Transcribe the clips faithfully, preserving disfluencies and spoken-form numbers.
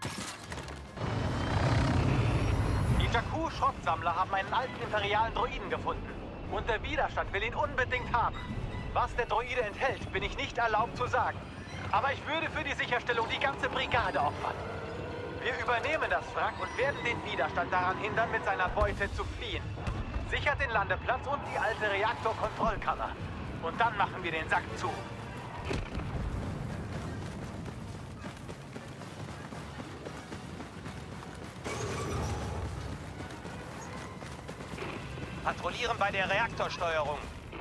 Die Jakku-Schrottsammler haben einen alten imperialen Droiden gefunden. Und der Widerstand will ihn unbedingt haben. Was der Droide enthält, bin ich nicht erlaubt zu sagen. Aber ich würde für die Sicherstellung die ganze Brigade opfern. Wir übernehmen das Wrack und werden den Widerstand daran hindern, mit seiner Beute zu fliehen. Sichert den Landeplatz und die alte Reaktorkontrollkammer. Und dann machen wir den Sack zu. Patrouillieren bei der Reaktorsteuerung.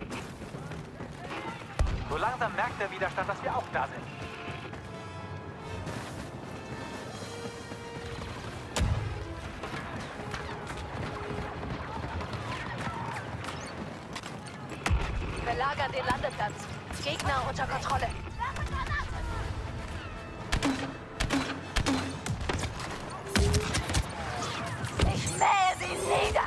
So langsam merkt der Widerstand, dass wir auch da sind. Belagern den Landeplatz. Gegner unter Kontrolle. Ich mähe sie nieder.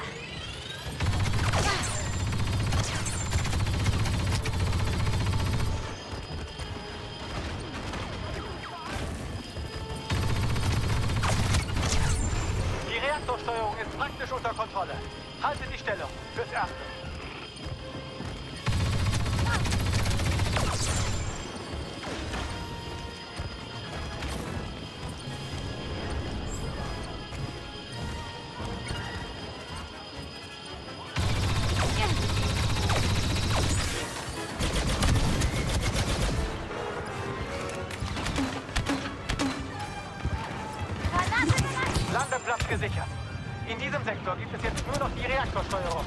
Die Reaktorsteuerung ist praktisch unter Kontrolle. Haltet die Stellung. Fürs Erste. Landeplatz gesichert. In diesem Sektor gibt es jetzt nur noch die Reaktorsteuerung.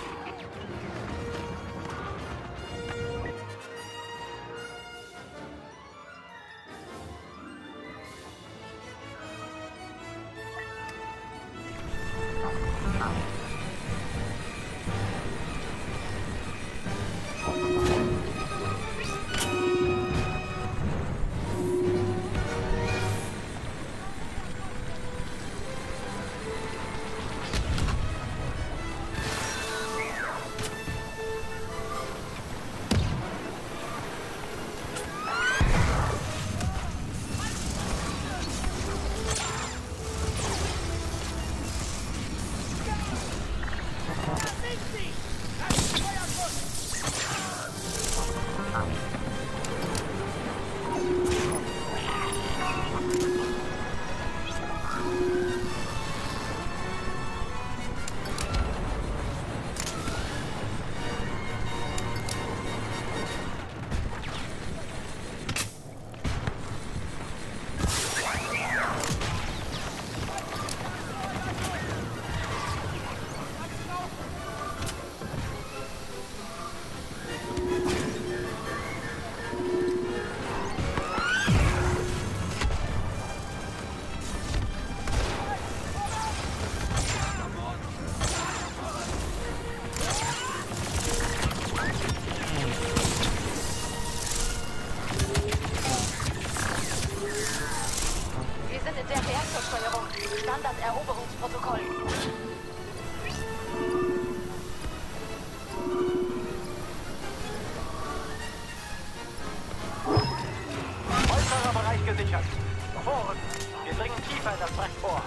Standard-Eroberungsprotokoll. Äußerer Bereich gesichert. Vorrücken. Wir dringen tiefer in das Wrack vor.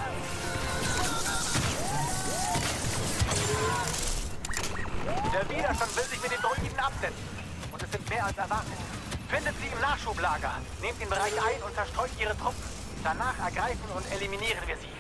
Der Widerstand will sich mit den Droiden absetzen. Und es sind mehr als erwartet. Findet sie im Nachschublager. Nehmt den Bereich ein und zerstreut ihre Truppen. Danach ergreifen und eliminieren wir sie.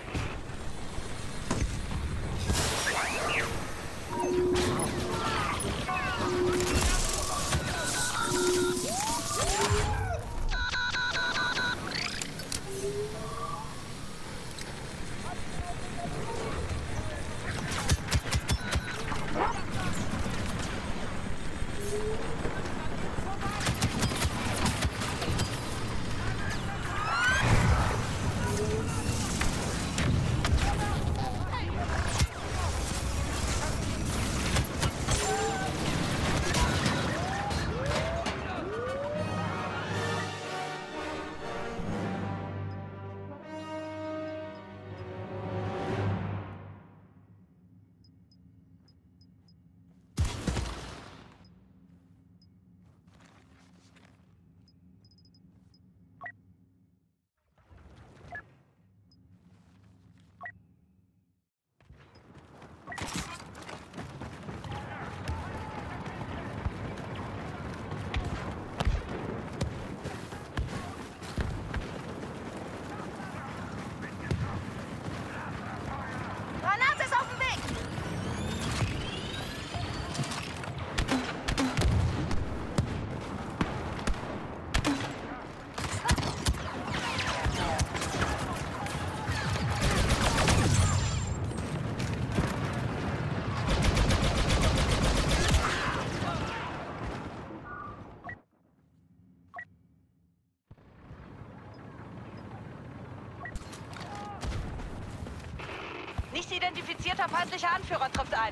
Nicht identifizierter feindlicher Anführer trifft ein.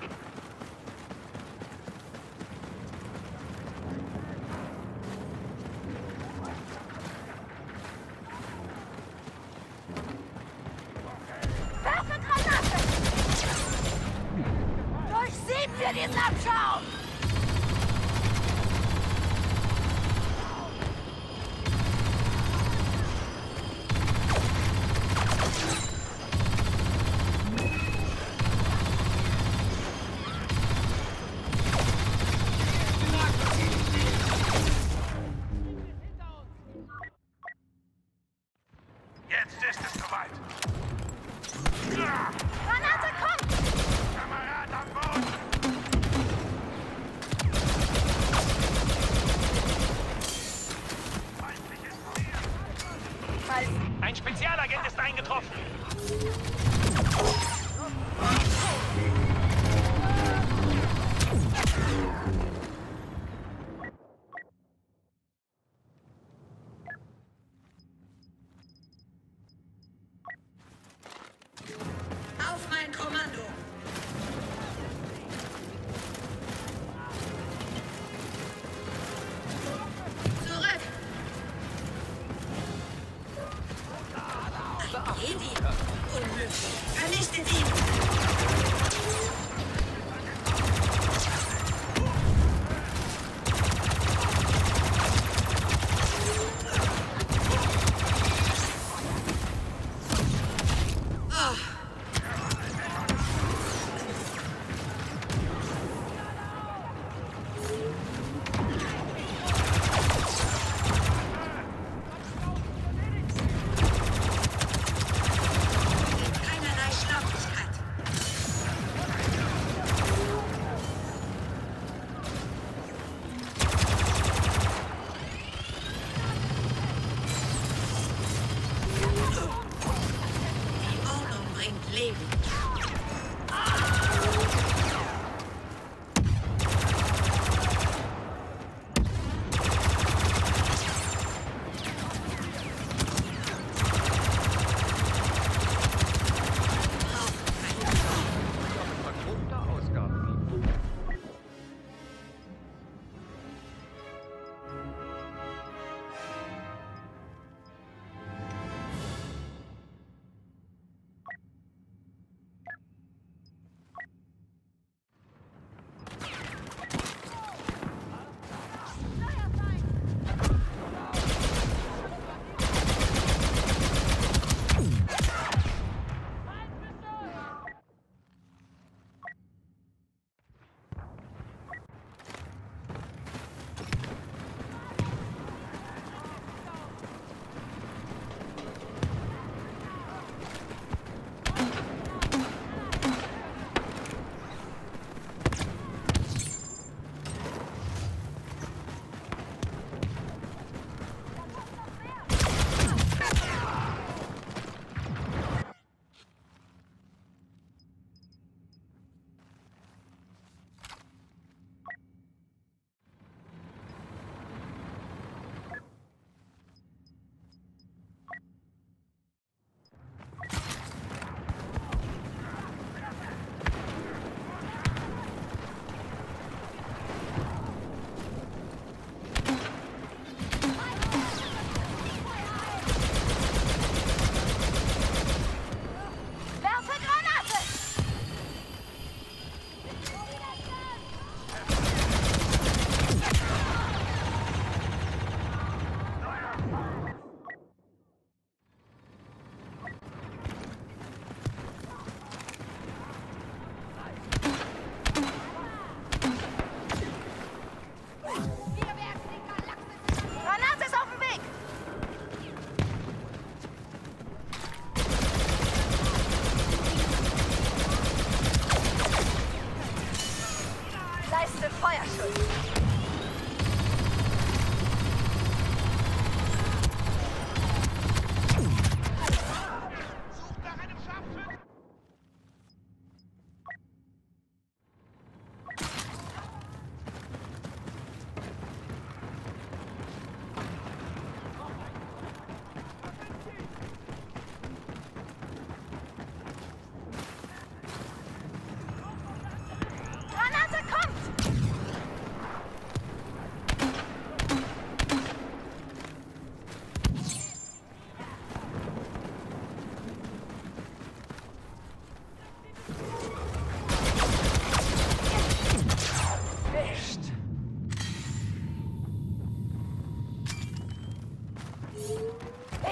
Werfe Granate! Durchsieben wir diesen Abschaum! Ein Spezialagent ist eingetroffen. Auf mein Kommando. Zurück. Jedi. Unmöglich. Vernichtet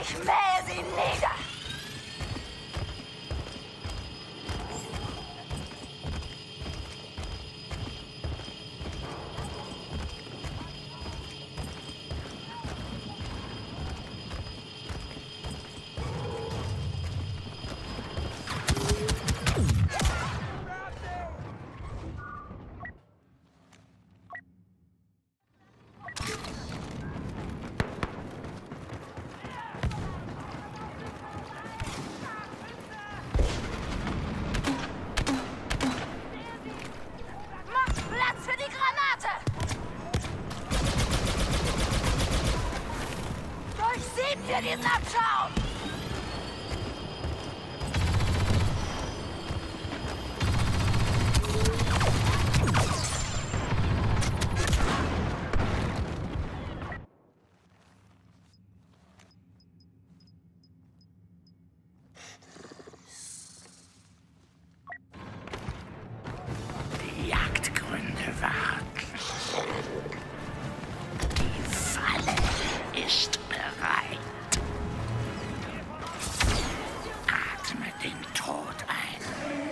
Ich mähe sie nieder! Diesen Abschaum! Die Jagdgründe warten. Die Falle ist bereit. Den Tod ein.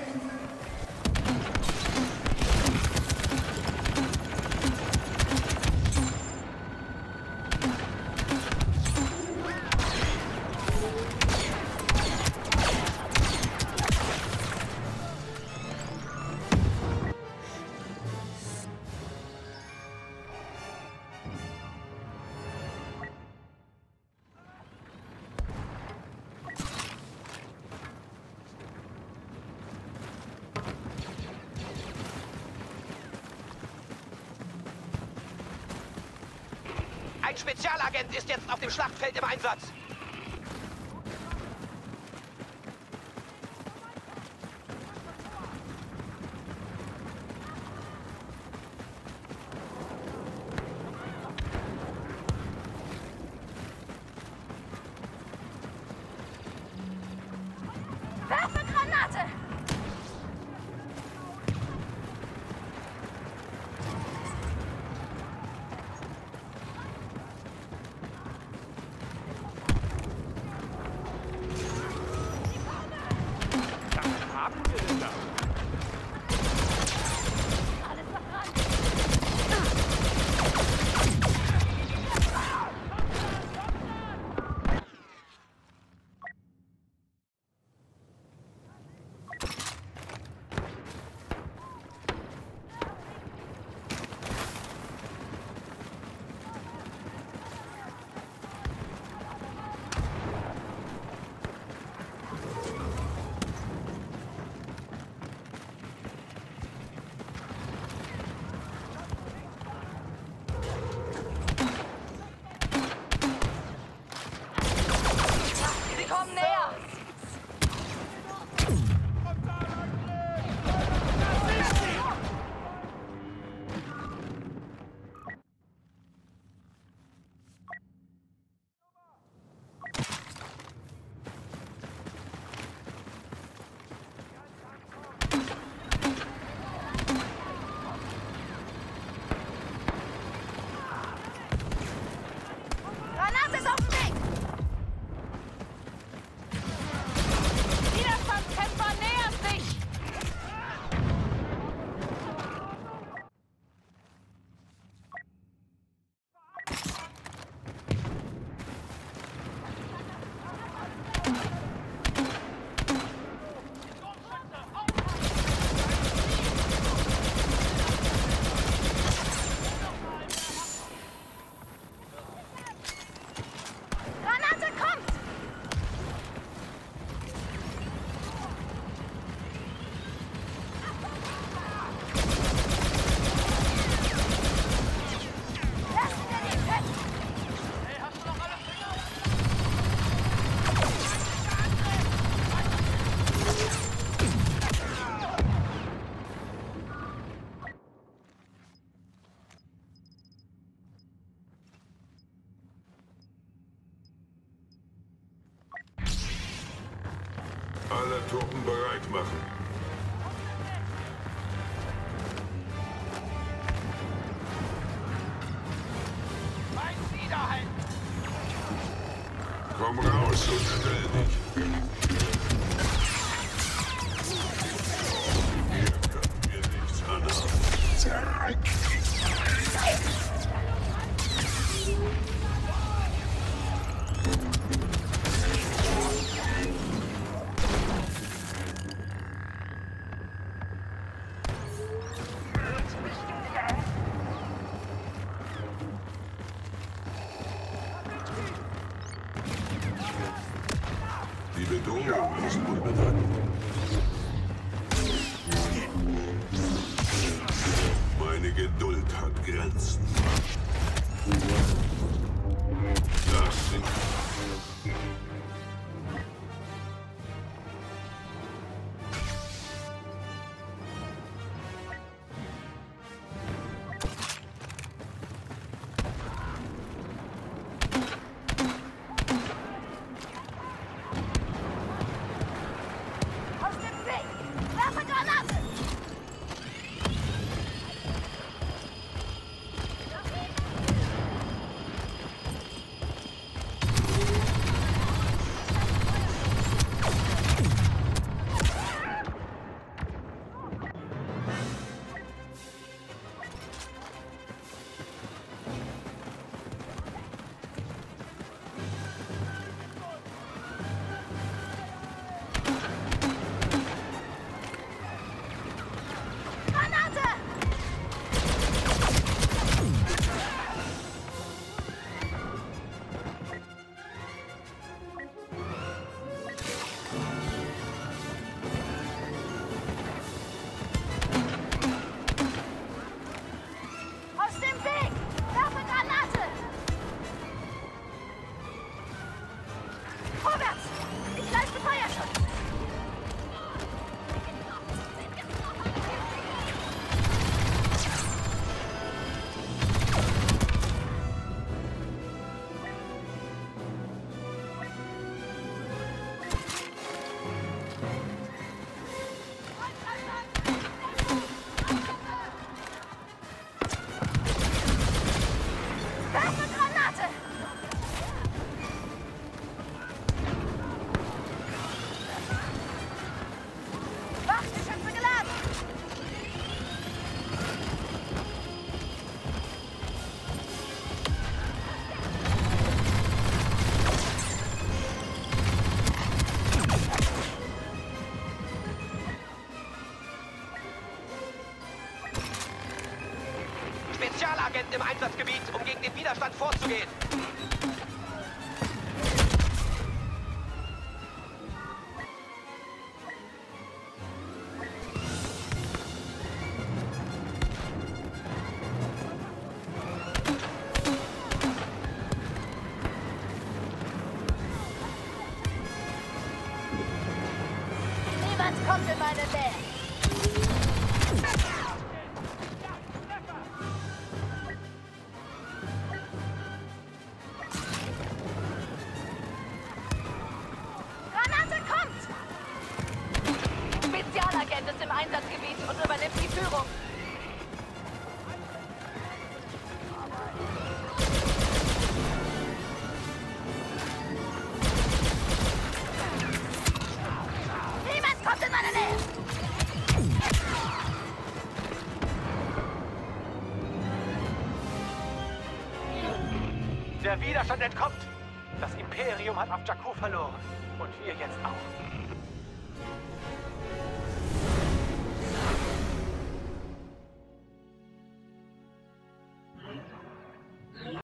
Ein Spezialagent ist jetzt auf dem Schlachtfeld im Einsatz. Werfe Granate! Alle Truppen bereit machen. Ein Widerhalt! Komm raus und stell dich. Hier können wir nichts anhaben. Zurück. Die Bedrohung ist unbedeutend. Meine Geduld hat Grenzen. Das sind... Aus dem Weg! Werfe Granate! Granate! Aus dem Weg! Werfe Granate! Vorwärts! Ich leiste Feuerschutz! Werfe Granate! Wachgeschütze geladen! Spezialagent im Einsatzgebiet, um gegen den Widerstand vorzugehen. Niemand kommt in meine Nähe! Granate kommt! Spezialagent ist im Einsatzgebiet und übernimmt die Führung. Niemand kommt in meine Nähe! Der Widerstand entkommt. Das Imperium hat auf Jakku verloren. Und wir jetzt auch.